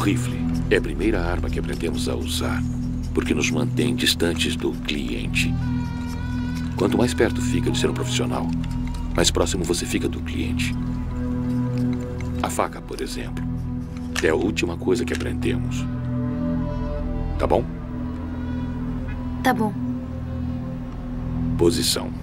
rifle é a primeira arma que aprendemos a usar, porque nos mantém distantes do cliente. Quanto mais perto fica de ser um profissional, mais próximo você fica do cliente. A faca, por exemplo, é a última coisa que aprendemos. Tá bom? Tá bom. Posição.